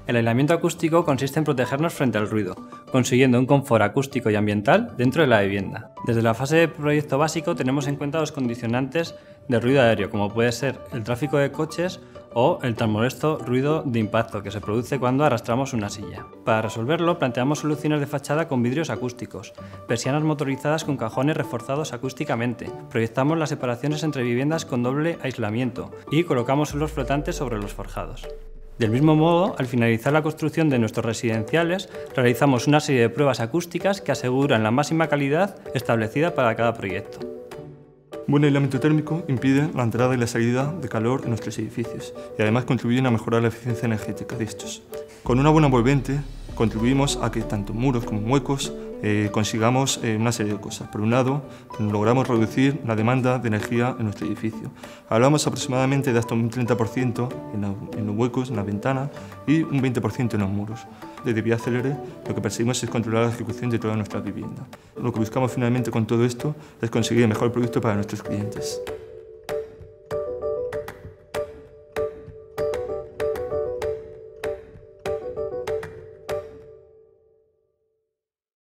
El aislamiento acústico consiste en protegernos frente al ruido, consiguiendo un confort acústico y ambiental dentro de la vivienda. Desde la fase de proyecto básico tenemos en cuenta los condicionantes de ruido aéreo, como puede ser el tráfico de coches o el tan molesto ruido de impacto que se produce cuando arrastramos una silla. Para resolverlo, planteamos soluciones de fachada con vidrios acústicos, persianas motorizadas con cajones reforzados acústicamente, proyectamos las separaciones entre viviendas con doble aislamiento y colocamos suelos flotantes sobre los forjados. Del mismo modo, al finalizar la construcción de nuestros residenciales, realizamos una serie de pruebas acústicas que aseguran la máxima calidad establecida para cada proyecto. Un buen aislamiento térmico impide la entrada y la salida de calor en nuestros edificios y además contribuyen a mejorar la eficiencia energética de estos. Con una buena envolvente contribuimos a que tanto muros como huecos consigamos una serie de cosas. Por un lado, logramos reducir la demanda de energía en nuestro edificio. Hablamos aproximadamente de hasta un 30% en los huecos, en las ventanas y un 20% en los muros. Desde Vía Celere lo que perseguimos es controlar la ejecución de todas nuestras viviendas. Lo que buscamos finalmente con todo esto es conseguir el mejor producto para nuestros clientes.